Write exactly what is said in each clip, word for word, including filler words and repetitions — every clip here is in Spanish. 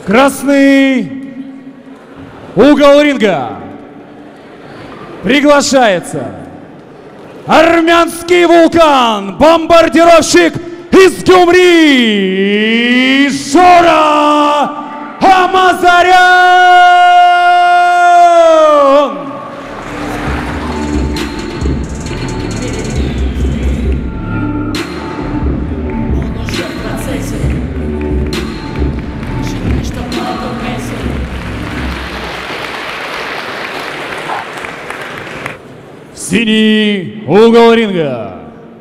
Красный угол ринга приглашается армянский вулкан, бомбардировщик из Гюмри, Жора Амазарян! Синий угол ринга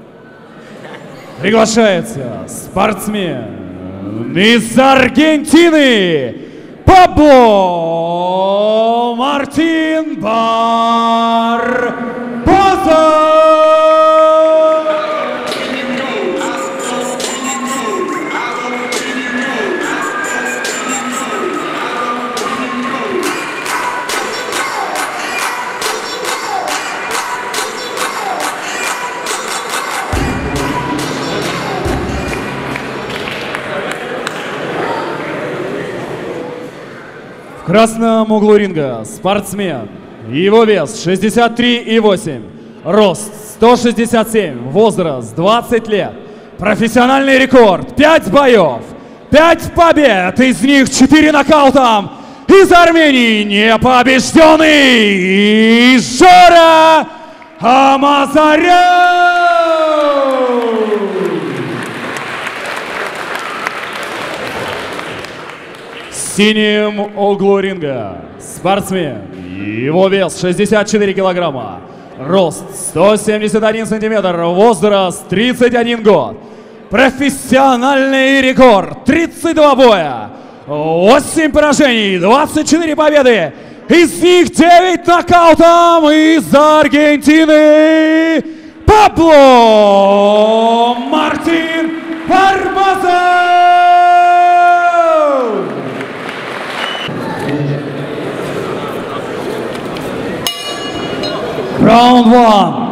приглашается спортсмен из Аргентины Пабло Мартин Барбоза. В красном углу ринга спортсмен. Его вес шестьдесят три и восемь. Рост сто шестьдесят семь. Возраст двадцать лет. Профессиональный рекорд пять боев. пять побед. Из них четыре нокаутом. Из Армении непобежденный Жора Амазарян. В синем углу ринга спортсмен. Его вес шестьдесят четыре килограмма. Рост сто семьдесят один сантиметр. Возраст тридцать один год. Профессиональный рекорд тридцать два боя. восемь поражений, двадцать четыре победы. Из них девять нокаутом. Из Аргентины Пабло Мартин Барбоза. Round one.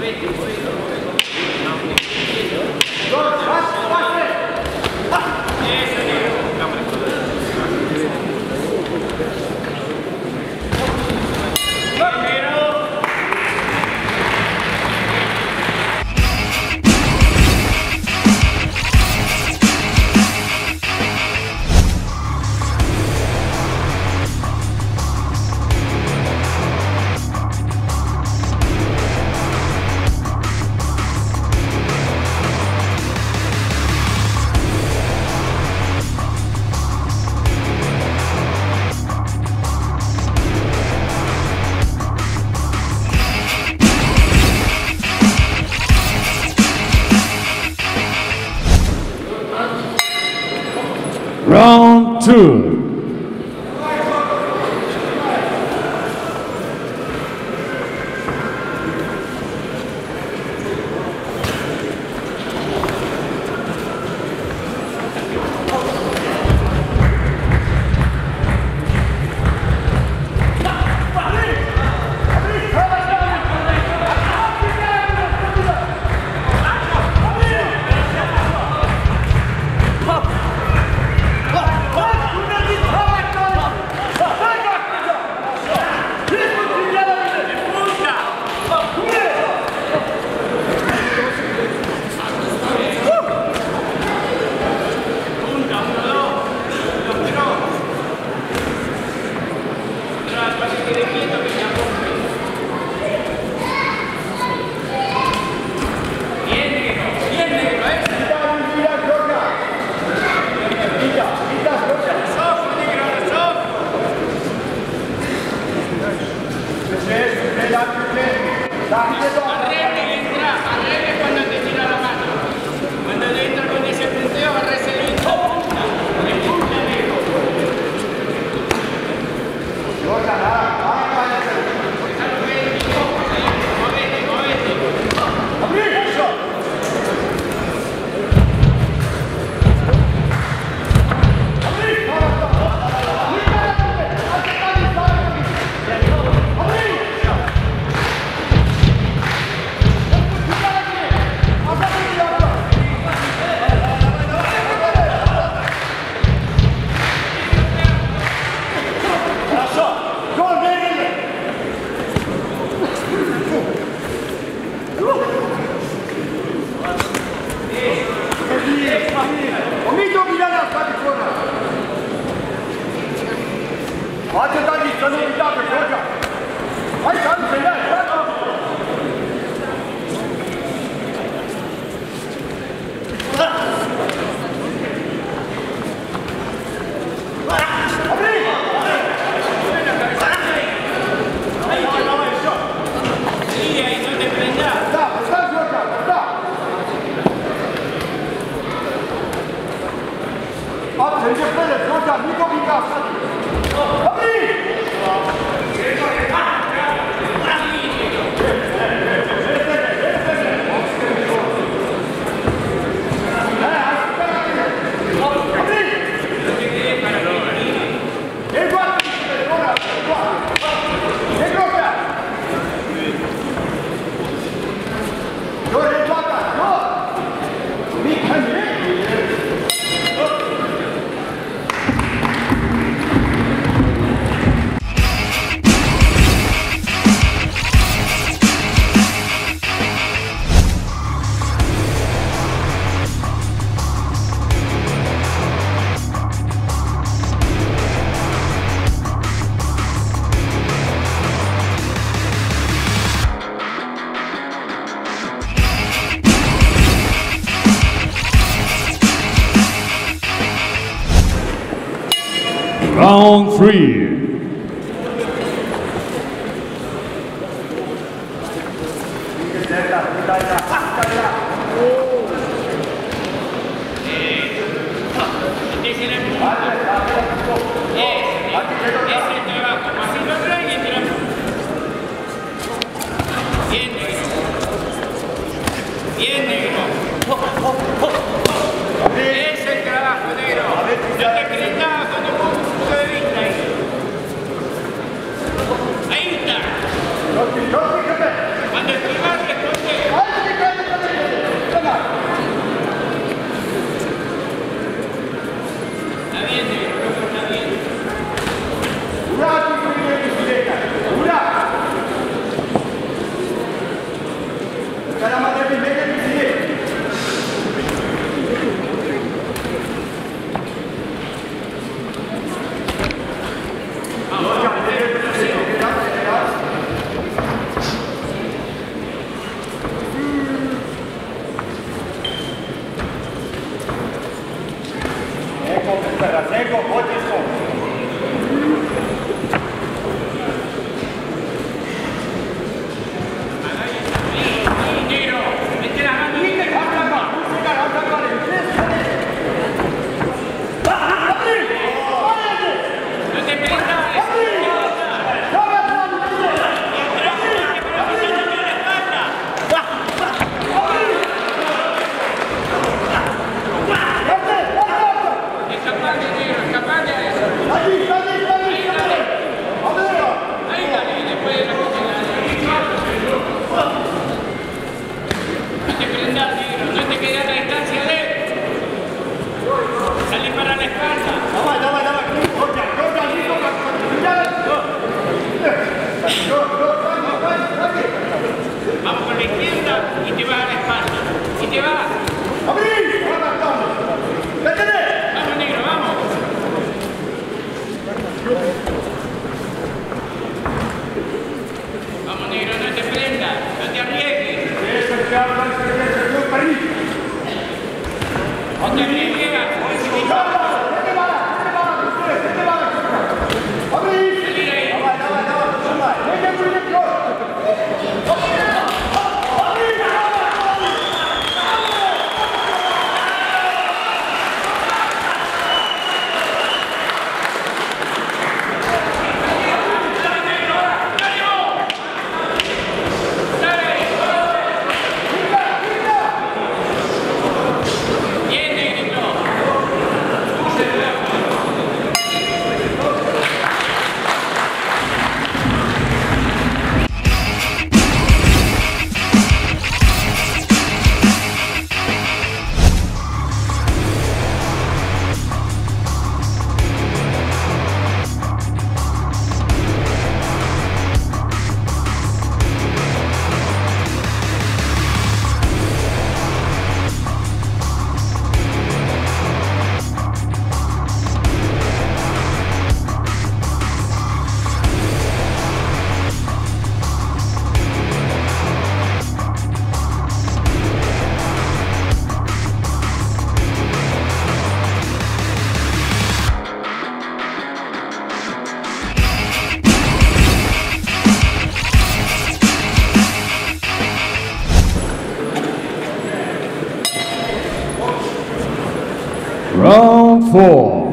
Round two. Round three. Cuando el rival responde Round four.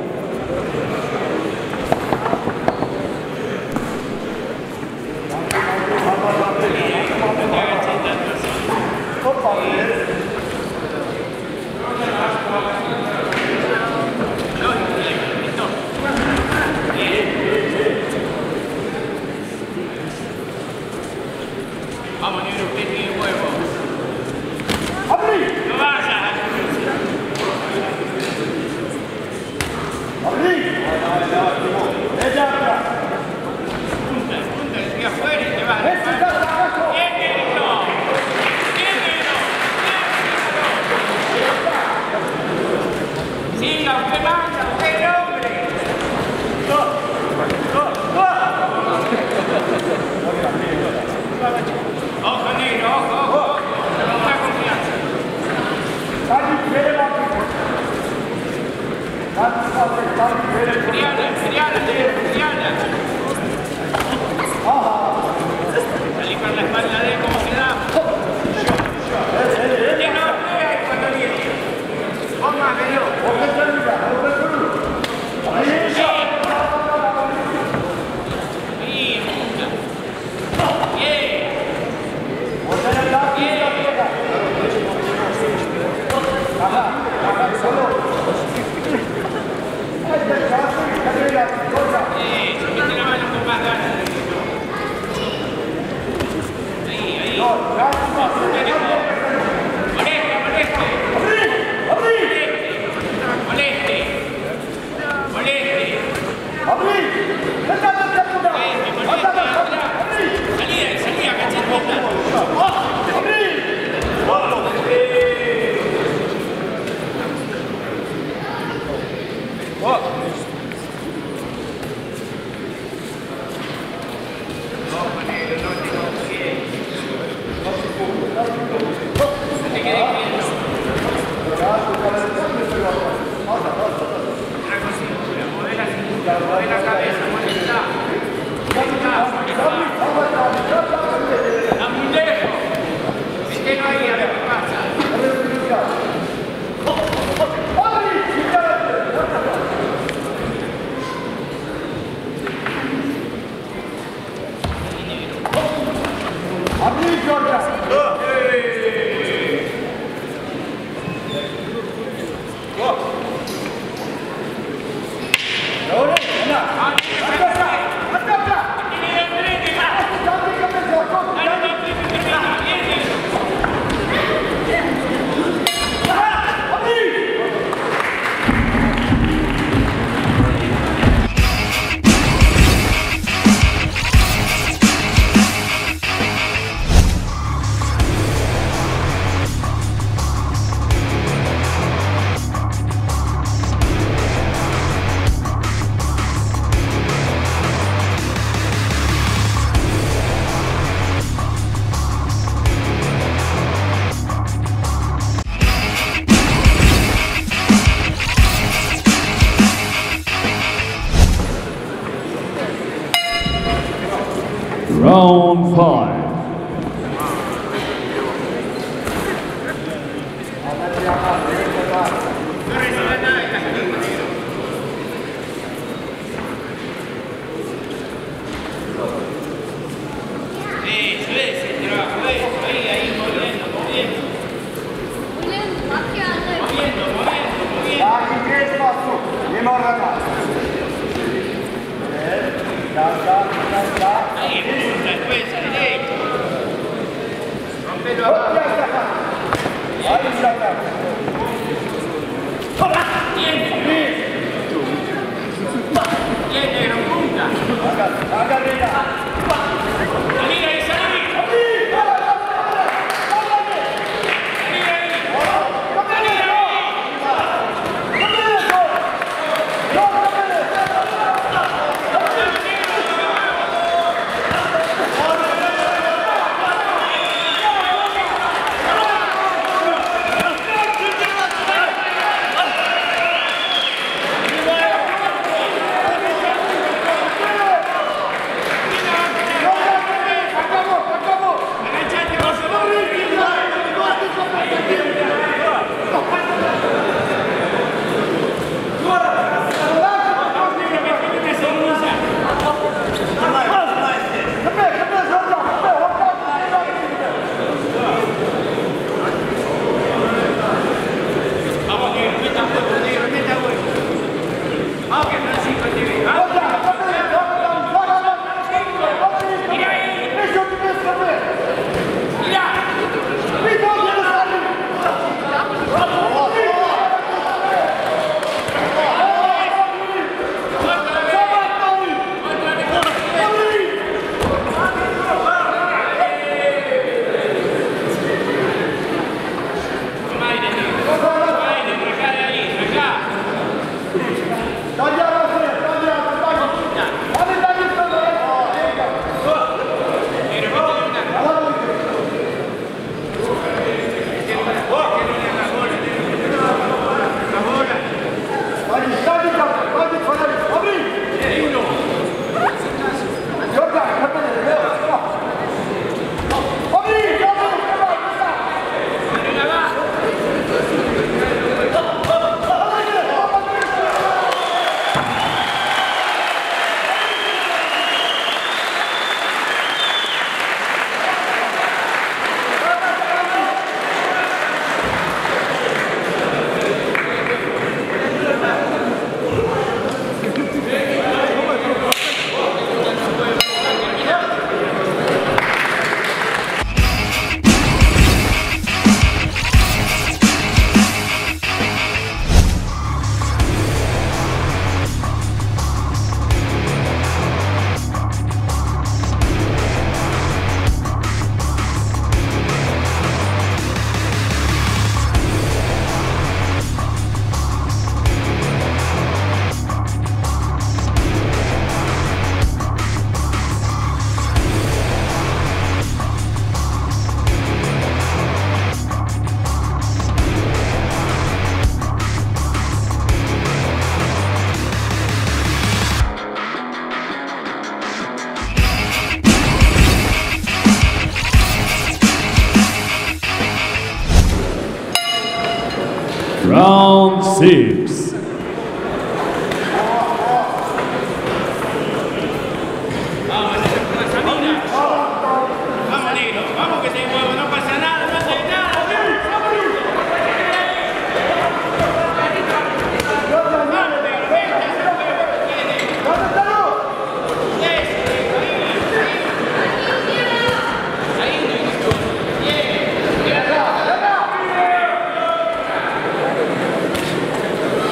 Vamos, negro, usted tiene huevo. ¡No vaya! Punta, punta, que siga afuera y te vas. ¡Bien, negrito! ¡Bien, negro! ¡Bien, negro! ¡Siga, usted manda, usted es el hombre! ¡Ojo, negro, ojo, ojo! ojo. Con más confianza. Friala, friala, negro, friala. Salí con la espalda de él como quedamos. Que no pega cuando viene. Vos más, velo. Bien, punta. Bien. Eso, mete la mano con más ganas. Ahí, ahí. Moleste, moleste. Moleste. Moleste. Moleste, moleste. Salí, salí a cachetita. Round five. Eso, ese trabajo, eso, ahí, ahí, moviendo, moviendo. Moviendo, moviendo, moviendo. Aquí tres pasos, nie ma rana. Tak, tak, tak, tak. Ahí, punta, después, derecho. Rompelo Hop, abajo. ja, tak, tak. Ahí está, tak. Bien, bien. Bien, negro, punta. Aga, aga, mira. Salí ahí, salí. Salí ahí. Salí ahí. Agachate, vos, vamos, negro, meta huevo, negro, meta huevo. Vamos, que Francisco te ve. Vamos. Mira ahí. Mira. Aire, negro. Aire, rajá de ahí, rajá. Negro, vete de una. La bola. Ahí uno. Miren abajo. Round six. Vamos, Samina. Vamos, negro. Vamos que se mueve. No pasa nada, no hace nada. Vamos, negro, vente, se mueve. Eso, negro, ahí. Ahí, negro. Bien. Bien.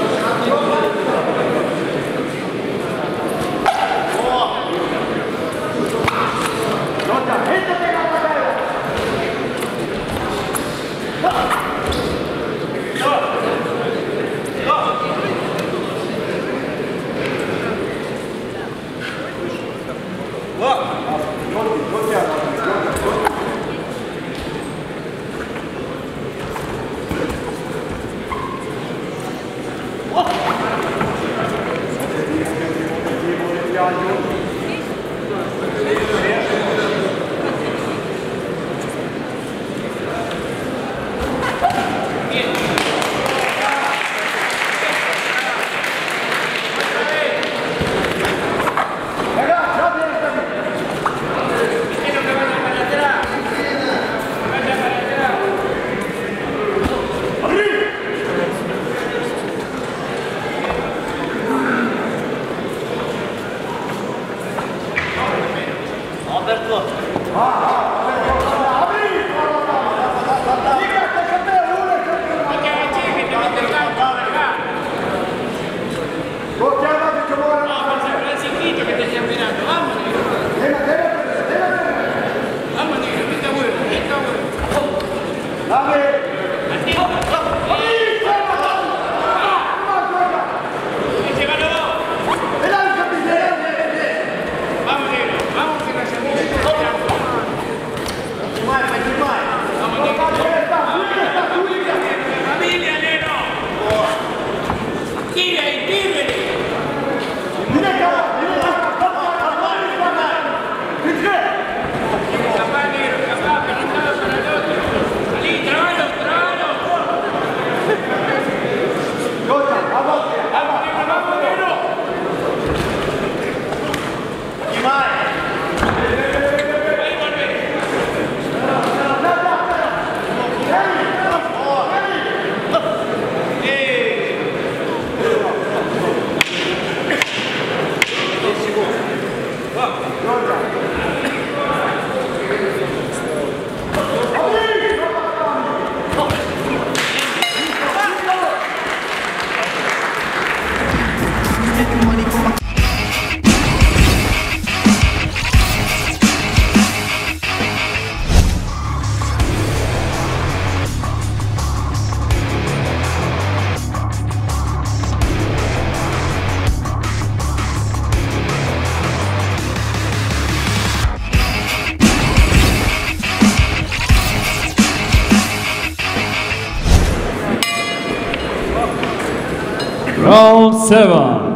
Round seven.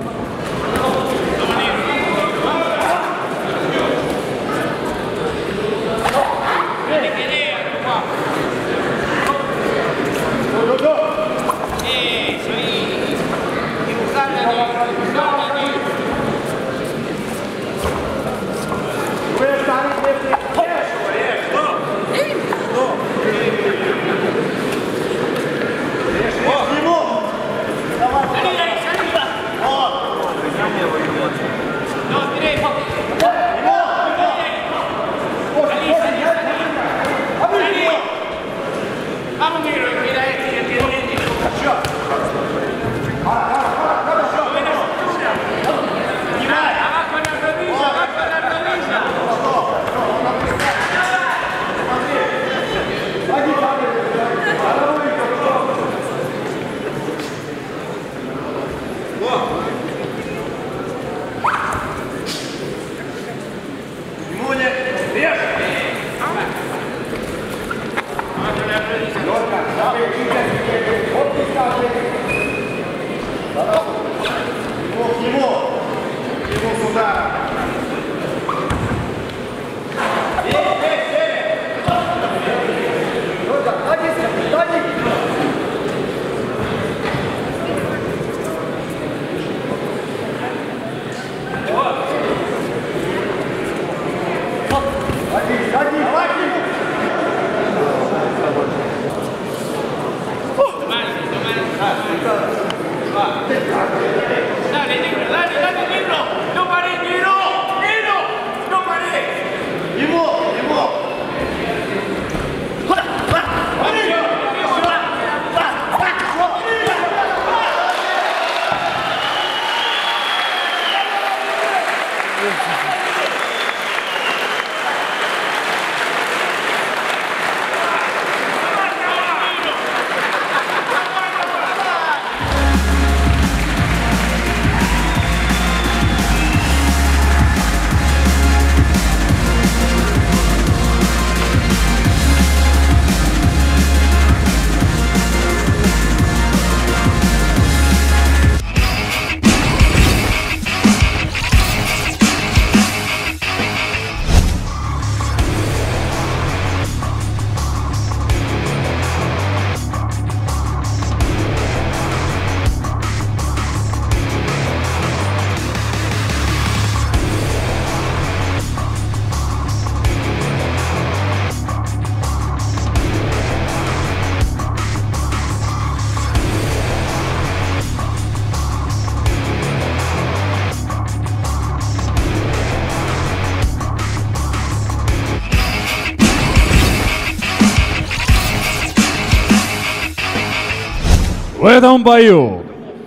В этом бою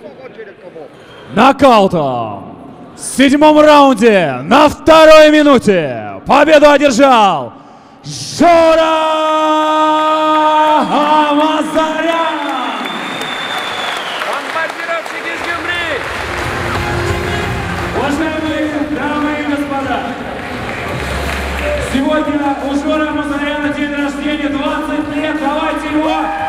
нокаутом в седьмом раунде на второй минуте победу одержал Жора Сегодня у Жора Мазаряна день рождения, двадцать лет. Давайте его